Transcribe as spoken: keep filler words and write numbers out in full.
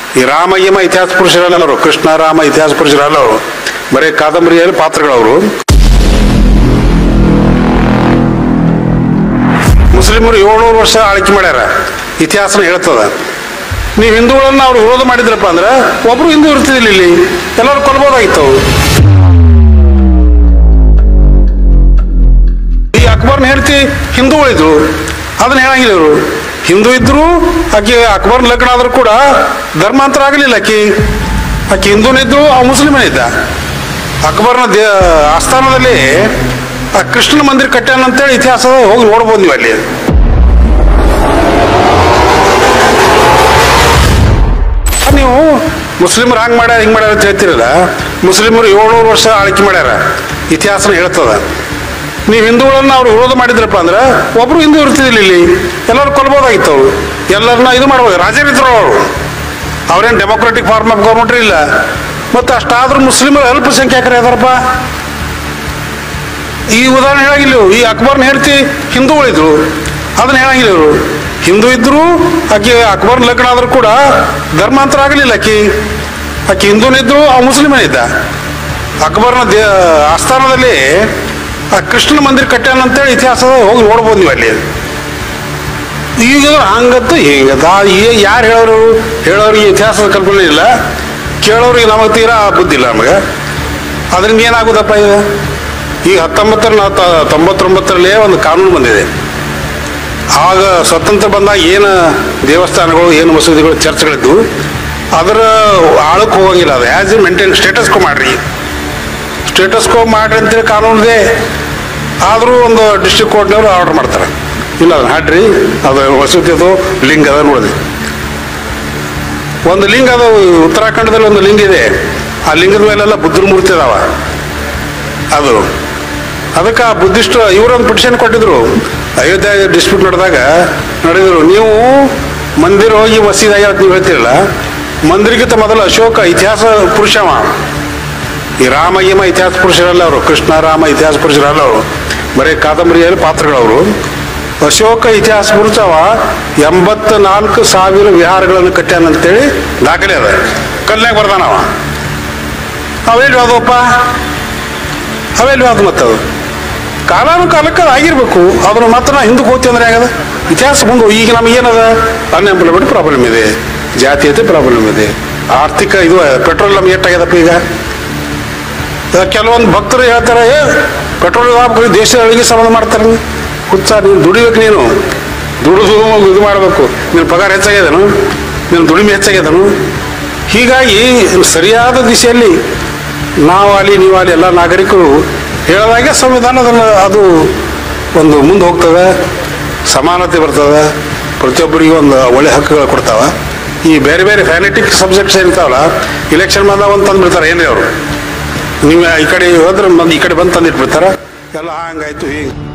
ಈ ರಾಮ ಗೀಮ ಇತಿಹಾಸ ಪುರುಷರಲ್ಲ ಅವರು, ಕೃಷ್ಣ ರಾಮ ಇತಿಹಾಸ ಪುರುಷರಲ್ಲ ಅವರು, ಬರೀ ಕಾದಂಬರಿಯಲ್ಲಿ ಪಾತ್ರಗಳವರು. ಮುಸ್ಲಿಮರು ಏಳ್ನೂರು ವರ್ಷ ಆಳ್ಕೆ ಮಾಡ್ಯಾರ, ಇತಿಹಾಸನ ಹೇಳ್ತದ. ನೀವು ಹಿಂದೂಗಳನ್ನ ಅವ್ರು ವಿರೋಧ ಮಾಡಿದ್ರಪ್ಪ ಅಂದ್ರೆ ಒಬ್ರು ಹಿಂದೂ ಇರ್ತಿದಿಲ್ಲ, ಇಲ್ಲಿ ಎಲ್ಲರೂ ಕೊಲ್ಬೋದಾಗಿತ್ತು. ಈ ಅಕ್ಬರ್ನ ಹೇಳ್ತಿ ಹಿಂದೂಗಳಿದ್ರು, ಅದನ್ನ ಹೇಳಂಗಿಲ್ಲ ಇವರು. ಹಿಂದೂ ಇದ್ರು, ಆಕೆ ಅಕ್ಬರ್ನ ಲಗ್ನ ಆದ್ರೂ ಕೂಡ ಧರ್ಮಾಂತರ ಆಗಲಿಲ್ಲ. ಆಕಿ ಆಕೆ ಹಿಂದೂನಿದ್ರು, ಆ ಮುಸ್ಲಿಮನ ಇದ್ದ. ಅಕ್ಬರ್ನ ದೇ ಆಸ್ಥಾನದಲ್ಲಿ ಆ ಕೃಷ್ಣನ ಮಂದಿರ ಕಟ್ಟ್ಯಾನ ಅಂತೇಳಿ ಇತಿಹಾಸ ಹೋಗಿ ನೋಡ್ಬೋದು ನೀವು ಅಲ್ಲಿ. ನೀವು ಮುಸ್ಲಿಮರು ಹಂಗೆ ಮಾಡ್ಯಾರ ಹಿಂಗೆ ಮಾಡ್ಯಾರ ಅಂತ ಹೇಳ್ತಿರಲ್ಲ, ಮುಸ್ಲಿಮರು ಏಳ್ನೂರು ವರ್ಷ ಆಳ್ಕೆ ಮಾಡ್ಯಾರ, ಇತಿಹಾಸನ ಹೇಳ್ತದ. ನೀವು ಹಿಂದೂಗಳನ್ನ ಅವ್ರು ವಿರೋಧ ಮಾಡಿದ್ರಪ್ಪ ಅಂದ್ರೆ ಒಬ್ರು ಹಿಂದೂ ಇರ್ತಿದಿಲ್ಲ, ಇಲ್ಲಿ ಎಲ್ಲರೂ ಕೊಲ್ಬೋದಾಗಿತ್ತು. ಅವರು ಎಲ್ಲರನ್ನ ಇದು ಮಾಡ್ಬೋದು, ರಾಜರಿದ್ರು ಅವರು. ಅವ್ರೇನು ಡೆಮೊಕ್ರೆಟಿಕ್ ಫಾರ್ಮ್ ಆಫ್ ಗೌರ್ಮೆಂಟ್ ಇಲ್ಲ. ಮತ್ತು ಅಷ್ಟಾದ್ರೂ ಮುಸ್ಲಿಮರು ಅಲ್ಪಸಂಖ್ಯಾತರು ಯಾವ್ದಾರಪ್ಪ. ಈ ಉದಾಹರಣೆ ಹೇಳಂಗಿಲ್ಲ. ಈ ಅಕ್ಬರ್ನ ಹೇಳ್ತಿ ಹಿಂದೂಗಳಿದ್ರು, ಅದನ್ನ ಹೇಳಂಗಿಲ್ಲ ಇವರು. ಹಿಂದೂ ಇದ್ರು, ಆಕೆ ಅಕ್ಬರ್ನ ಲಗ್ನ ಆದ್ರೂ ಕೂಡ ಧರ್ಮಾಂತರ ಆಗಲಿಲ್ಲ. ಆಕಿ ಆಕೆ ಹಿಂದೂನಿದ್ರು, ಆ ಮುಸ್ಲಿಮನ ಇದ್ದ. ಅಕ್ಬರ್ನ ದೇ ಆಸ್ಥಾನದಲ್ಲಿ ಆ ಕೃಷ್ಣನ ಮಂದಿರ ಕಟ್ಟ್ಯಾನ ಅಂತೇಳಿ ಇತಿಹಾಸ ಹೋಗಿ ನೋಡ್ಬೋದು ನೀವು ಅಲ್ಲಿ. ಈಗ ಹಂಗತ್ತು ಹಿಂಗತ್ತ ಯಾರು ಹೇಳೋರು? ಹೇಳೋರಿಗೆ ಇತಿಹಾಸದ ಕಲ್ಪನೆ ಇಲ್ಲ, ಕೇಳೋರಿಗೆ ನಮಗೆ ತೀರಾ ಬುದ್ಧಿ ಇಲ್ಲ ನಮಗೆ. ಅದರಿಂದ ಏನಾಗೋದಪ್ಪ ಈಗ? ಈಗ ಹತ್ತೊಂಬತ್ತರ ತೊಂಬತ್ತೊಂಬತ್ತರಲ್ಲೇ ಒಂದು ಕಾನೂನು ಬಂದಿದೆ. ಆಗ ಸ್ವತಂತ್ರ ಬಂದಾಗ ಏನು ದೇವಸ್ಥಾನಗಳು, ಏನು ಮಸೂದಿಗಳು, ಚರ್ಚ್ಗಳಿದ್ದು ಅದರ ಆಳಕ್ಕೆ ಹೋಗಂಗಿಲ್ಲ. ಅದು as a maintain status quo ಮಾಡ್ರಿ, ಸ್ಟೇಟಸ್ ಕೋ ಮಾಡ್ರಿ ಅಂತೇಳಿ ಕಾನೂನಿದೆ. ಆದರೂ ಒಂದು ಡಿಸ್ಟ್ರಿಕ್ಟ್ ಕೋರ್ಟ್ನವರು ಆರ್ಡರ್ ಮಾಡ್ತಾರೆ, ಇಲ್ಲ ಅದನ್ನ ಹಾಡ್ರಿ, ಅದು ಮಸೂದಿ ಅದು ಲಿಂಗ ಅದ ನೋಡಿದೆ. ಒಂದು ಲಿಂಗ ಅದು ಉತ್ತರಾಖಂಡದಲ್ಲಿ ಒಂದು ಲಿಂಗ ಇದೆ, ಆ ಲಿಂಗದ ಮೇಲೆಲ್ಲ ಬುದ್ಧರ ಮೂರ್ತಿ ಅದಾವ. ಅದು ಅದಕ್ಕೆ ಆ ಬುದ್ಧಿಸ್ಟ್ ಇವರೊಂದು ಪಿಟಿಷನ್ ಕೊಟ್ಟಿದ್ರು. ಅಯೋಧ್ಯ ಡಿಸ್ಪ್ಯೂಟ್ ನಡೆದಾಗ ನಡೆದ್ರು, ನೀವು ಮಂದಿರ ಹೋಗಿ ಮಸೀದಾಗಿ ಅಂತ ನೀವು ಹೇಳ್ತಿರಲ್ಲ, ಮಂದಿರಕ್ಕಿಂತ ಮೊದಲು ಅಶೋಕ ಇತಿಹಾಸ ಪುರುಷವ. ಈ ರಾಮ ಗೀಮ ಇತಿಹಾಸ ಪುರುಷರಲ್ಲ ಅವರು, ಕೃಷ್ಣ ರಾಮ ಇತಿಹಾಸ ಪುರುಷರಲ್ಲ ಅವರು, ಬರೀ ಕಾದಂಬರಿಯಲ್ಲಿ ಪಾತ್ರಗಳವರು. ಅಶೋಕ ಇತಿಹಾಸ ಪುರುಷವ ಎಂಬತ್ತ ನಾಲ್ಕು ಸಾವಿರ ವಿಹಾರಗಳನ್ನು ಕಟ್ಟ್ಯಾನಂತೇಳಿ ದಾಖಲೆ ಅದ, ಕಲ್ನಾಗ ಬರ್ದಾನವ. ಅವೆಲ್ಲಿ ಅದಪ್ಪ, ಅವೆಲ್ಲಿ ಅದು ಮತ್ತದು ಕಾಲಾನು ಕಾಲಕ್ಕೆ ಅದು ಆಗಿರ್ಬೇಕು. ಅದನ್ನು ಮಾತ್ರ ನಾವು ಹಿಂದಕ್ಕೆ ಹೋಗ್ತೀವಿ ಅಂದ್ರೆ ಆಗದ ಇತಿಹಾಸ ಮುಂದೆ. ಈಗ ನಮಗೇನದ ಅನ್ಎಂಪ್ಲಾಯ್ಮೆಂಟ್ ಪ್ರಾಬ್ಲಮ್ ಇದೆ, ಜಾತೀಯತೆ ಪ್ರಾಬ್ಲಮ್ ಇದೆ, ಆರ್ಥಿಕ ಇದು ಪೆಟ್ರೋಲ್ ನಮ್ಗೆ ಎಷ್ಟಾಗ್ಯದಪ್ಪ. ಈಗ ಕೆಲವೊಂದು ಭಕ್ತರು ಹೇಳ್ತಾರೆ, ಏ ಪೆಟ್ರೋಲ್ ದೇಶದೊಳಗೆ ಸಂಬಂಧ ಮಾಡ್ತಾರೆ. ಹುಚ್ಚ, ನೀನು ದುಡಿಬೇಕು, ನೀನು ದುಡಿದು ಇದು ಮಾಡಬೇಕು, ನೀನು ಪಗಾರ ಹೆಚ್ಚಾಗ್ಯದನು, ನೀನು ದುಡಿಮೆ ಹೆಚ್ಚಾಗ್ಯದನು. ಹೀಗಾಗಿ ಸರಿಯಾದ ದಿಶೆಯಲ್ಲಿ ನಾವಾಗಲಿ ನೀವಾಗಲಿ ಎಲ್ಲ ನಾಗರಿಕರು ಹೇಳಿದಾಗೆ ಸಂವಿಧಾನ ಅದನ್ನು ಅದು ಒಂದು ಮುಂದೆ ಹೋಗ್ತದೆ, ಸಮಾನತೆ ಬರ್ತದೆ, ಪ್ರತಿಯೊಬ್ಬರಿಗೂ ಒಂದು ಒಳ್ಳೆ ಹಕ್ಕುಗಳು ಕೊಡ್ತಾವೆ. ಈ ಬೇರೆ ಬೇರೆ ಫ್ಯಾನೆಟಿಕ್ ಸಬ್ಜೆಕ್ಟ್ಸ್ ಏನಿರ್ತಾವಲ್ಲ, ಇಲೆಕ್ಷನ್ ಬಂದಾಗ ಒಂದು ತಂದುಬಿಡ್ತಾರೆ ಏನೇ ಅವರು. ನೀವು ಈ ಕಡೆ ಹೋದ್ರೆ ಈ ಕಡೆ ಬಂದು ತಂದಿಟ್ಬಿಡ್ತಾರೆ, ಎಲ್ಲ ಹಂಗಾಯ್ತು ಹೀಗೆ.